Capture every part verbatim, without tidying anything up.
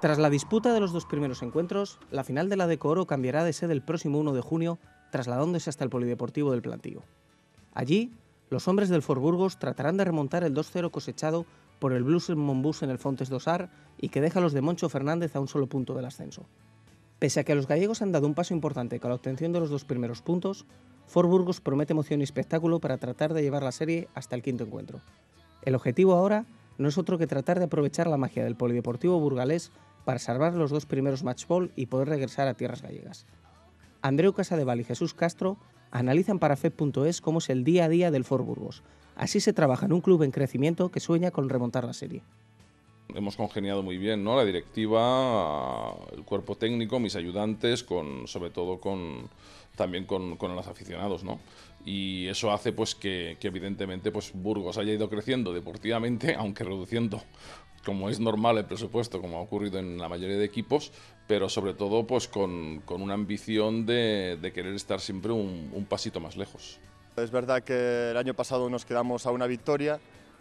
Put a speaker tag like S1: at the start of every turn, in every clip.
S1: Tras la disputa de los dos primeros encuentros, la final de la Deco Oro cambiará de sede el próximo uno de junio, trasladándose hasta el Polideportivo del Plantío. Allí, los hombres del Ford Burgos tratarán de remontar el dos cero cosechado por el Blues Monbus en el Fontes d'Osar y que deja a los de Moncho Fernández a un solo punto del ascenso. Pese a que los gallegos han dado un paso importante con la obtención de los dos primeros puntos, Ford Burgos promete emoción y espectáculo para tratar de llevar la serie hasta el quinto encuentro. El objetivo ahora no es otro que tratar de aprovechar la magia del Polideportivo burgalés para salvar los dos primeros matchball y poder regresar a tierras gallegas. Andreu Casadevall y Jesús Castro analizan para F E P punto es cómo es el día a día del Ford Burgos. Así se trabaja en un club en crecimiento que sueña con remontar la serie.
S2: Hemos congeniado muy bien, ¿no? La directiva, el cuerpo técnico, mis ayudantes, con, sobre todo con, también con, con los aficionados, ¿no? Y eso hace pues que, que evidentemente pues Burgos haya ido creciendo deportivamente, aunque reduciendo, como es normal, el presupuesto, como ha ocurrido en la mayoría de equipos, pero sobre todo pues con, con una ambición de, de querer estar siempre un, un pasito más lejos.
S3: Es verdad que el año pasado nos quedamos a una victoria.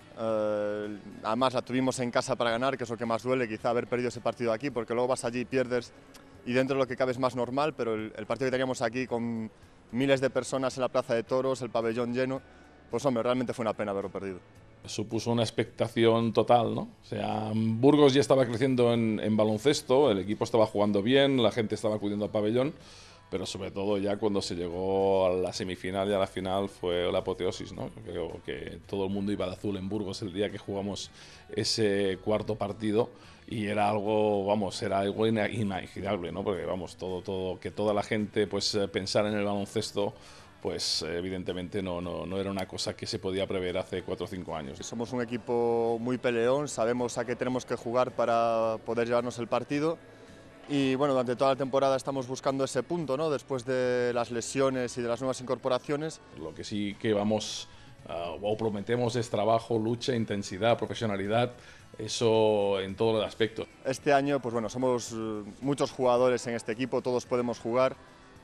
S3: Uh, además la tuvimos en casa para ganar, que es lo que más duele, quizá haber perdido ese partido aquí, porque luego vas allí y pierdes y dentro de lo que cabe es más normal, pero el, el partido que teníamos aquí con miles de personas en la Plaza de Toros, el pabellón lleno, pues hombre, realmente fue una pena haberlo perdido.
S2: Supuso una expectación total, ¿no? O sea, Burgos ya estaba creciendo en, en baloncesto, el equipo estaba jugando bien, la gente estaba acudiendo al pabellón, pero sobre todo ya cuando se llegó a la semifinal y a la final fue la apoteosis, ¿no? Creo que todo el mundo iba de azul en Burgos el día que jugamos ese cuarto partido y era algo, vamos, era algo inimaginable, ¿no? Porque, vamos, todo, todo, que toda la gente pues pensara en el baloncesto, pues evidentemente no, no, no era una cosa que se podía prever hace cuatro o cinco años.
S3: Somos un equipo muy peleón, sabemos a qué tenemos que jugar para poder llevarnos el partido. Y bueno, durante toda la temporada estamos buscando ese punto, ¿no? Después de las lesiones y de las nuevas incorporaciones.
S2: Lo que sí que vamos uh, o prometemos es trabajo, lucha, intensidad, profesionalidad, eso en todos los aspectos.
S3: Este año, pues bueno, somos muchos jugadores en este equipo, todos podemos jugar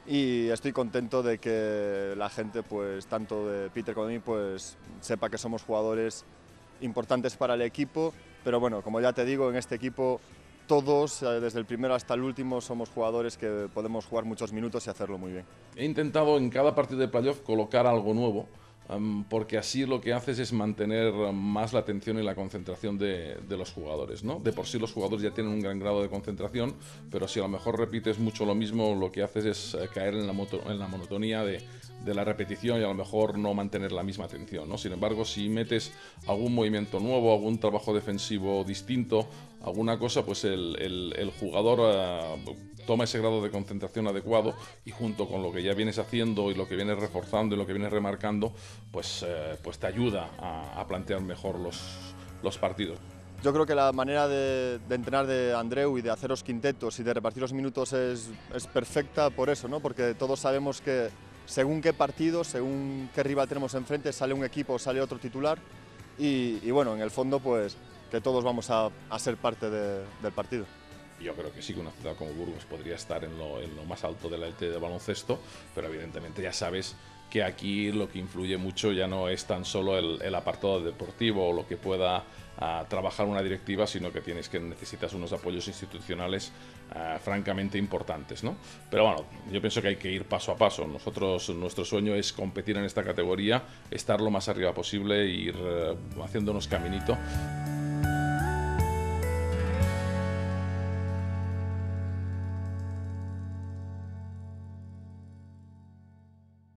S3: y estoy contento de que la gente, pues tanto de Peter como de mí, pues sepa que somos jugadores importantes para el equipo, pero bueno, como ya te digo, en este equipo todos, desde el primero hasta el último, somos jugadores que podemos jugar muchos minutos y hacerlo muy bien.
S2: He intentado en cada partido de playoff colocar algo nuevo, um, porque así lo que haces es mantener más la atención y la concentración de, de los jugadores, ¿no? De por sí los jugadores ya tienen un gran grado de concentración, pero si a lo mejor repites mucho lo mismo, lo que haces es caer en la, moto, en la monotonía de, de la repetición y a lo mejor no mantener la misma atención, ¿no? Sin embargo, si metes algún movimiento nuevo, algún trabajo defensivo distinto, alguna cosa, pues el, el, el jugador uh, toma ese grado de concentración adecuado y junto con lo que ya vienes haciendo y lo que vienes reforzando y lo que vienes remarcando, pues, uh, pues te ayuda a, a plantear mejor los, los partidos.
S3: Yo creo que la manera de, de entrenar de Andreu y de hacer los quintetos y de repartir los minutos es, es perfecta por eso, ¿no? Porque todos sabemos que según qué partido, según qué rival tenemos enfrente, sale un equipo o sale otro titular y, y bueno, en el fondo pues que todos vamos a, a ser parte de, del partido.
S2: Yo creo que sí que una ciudad como Burgos podría estar en lo, en lo más alto de la élite de baloncesto, pero evidentemente ya sabes que aquí lo que influye mucho ya no es tan solo el, el apartado deportivo o lo que pueda uh, trabajar una directiva, sino que tienes que necesitas unos apoyos institucionales uh, francamente importantes, ¿no? Pero bueno, yo pienso que hay que ir paso a paso. Nosotros, nuestro sueño es competir en esta categoría, estar lo más arriba posible e ir uh, haciéndonos caminito.